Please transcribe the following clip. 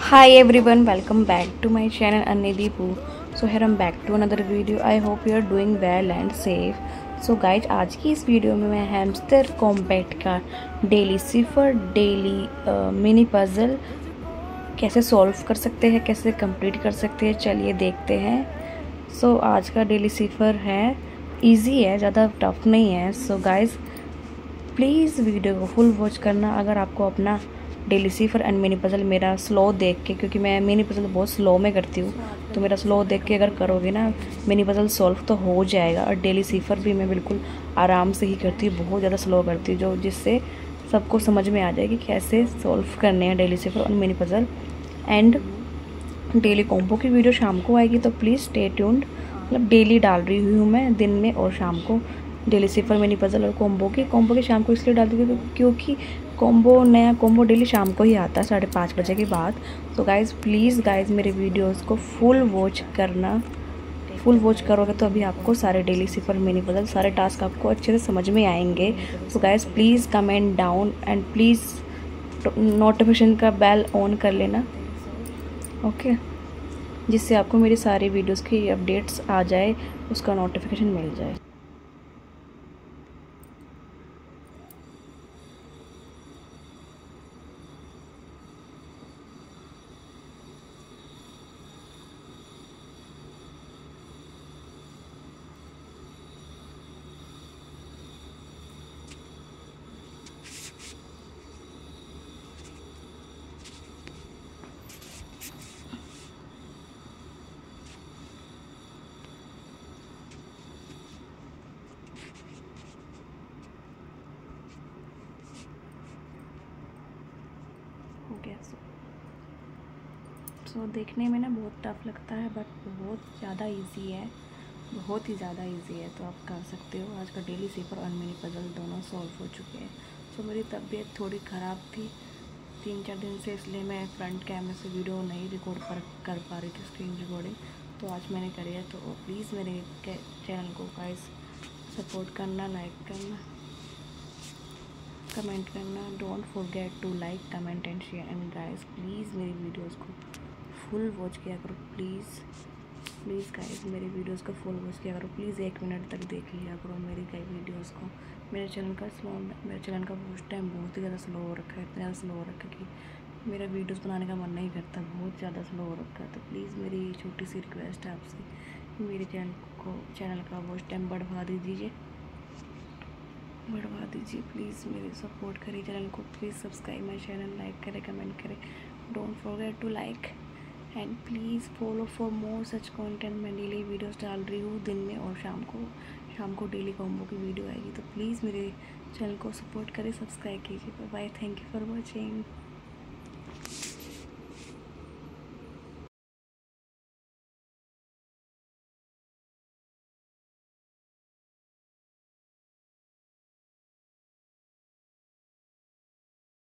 Hi everyone, welcome back to my channel Annideepu. So here I'm back to another video. I hope you are doing well and safe. So guys, आज की इस video में मैं Hamster Kombat का daily cipher daily mini puzzle कैसे solve कर सकते हैं, कैसे कंप्लीट कर सकते हैं, चलिए देखते हैं। सो आज का डेली सिफर है, इजी है, ज़्यादा टफ नहीं है। सो गाइज प्लीज़ वीडियो को फुल वॉच करना। अगर आपको अपना daily cipher and mini puzzle मेरा स्लो देख के, क्योंकि मैं मिनी पजल बहुत स्लो में करती हूँ, तो मेरा स्लो देख के अगर करोगे ना मिनी पजल सॉल्व तो हो जाएगा। और डेली सिफर भी मैं बिल्कुल आराम से ही करती हूँ, बहुत ज़्यादा स्लो करती हूँ, जो जिससे सबको समझ में आ जाएगी कैसे सॉल्व करने हैं डेली सिफर और mini puzzle. And daily combo की वीडियो शाम को आएगी, तो प्लीज़ स्टे ट्यून्ड। मतलब डेली डाल रही हुई हूँ मैं, दिन में और शाम को, डेली सिफर मिनी पजल और कॉम्बो की शाम को इसलिए डालती हूँ क्योंकि नया कॉम्बो डेली शाम को ही आता है 5:30 बजे के बाद। तो गाइज़ प्लीज़ गाइज़ मेरे वीडियोस को फुल वॉच करना। फुल वॉच करोगे तो अभी आपको सारे डेली सिफर मिनी पजल सारे टास्क आपको अच्छे से समझ में आएंगे। So guys please comment down and please notification का बेल ऑन कर लेना, ओके, जिससे आपको मेरी सारी वीडियोस की अपडेट्स आ जाए, उसका नोटिफिकेशन मिल जाए। हो गया। सो देखने में ना बहुत टफ लगता है, बट बहुत ज़्यादा इजी है, बहुत ही ज़्यादा इजी है, तो आप कर सकते हो। आज का डेली सिफर और मिनी पजल दोनों सॉल्व हो चुके हैं। सो मेरी तबीयत थोड़ी ख़राब थी 3-4 दिन से, इसलिए मैं फ्रंट कैमरे से वीडियो नहीं रिकॉर्ड कर पा रही थी, स्क्रीन रिकॉर्डिंग, तो आज मैंने करी है। तो प्लीज़ मेरे चैनल को गाइस सपोर्ट करना, लाइक करना, कमेंट करना। Don't forget to like, comment and share. And guys please मेरी वीडियोस को फुल वॉच किया करो, प्लीज़ गाइस मेरी वीडियोस को फुल वॉच किया करो, प्लीज़ 1 मिनट तक देख लिया करो मेरी कई वीडियोस को। मेरे चैनल का वॉच टाइम बहुत ही ज़्यादा स्लो हो रखा है, इतना ज़्यादा स्लो हो रखा है कि मेरा वीडियोस बनाने का मन नहीं करता, बहुत ज़्यादा स्लो हो रखा है। तो प्लीज़ मेरी छोटी सी रिक्वेस्ट है आपसे, मेरे चैनल का वॉच टाइम बढ़वा दीजिए प्लीज़। मेरे सपोर्ट करिए चैनल को, please subscribe my channel, like करें, कमेंट करें। Don't forget to like and please follow for more such content. मैं डेली वीडियोस डाल रही हूँ दिन में और शाम को डेली कॉम्बो की वीडियो आएगी। तो प्लीज़ मेरे चैनल को सपोर्ट करें, सब्सक्राइब कीजिए। Bye, thank you for watching.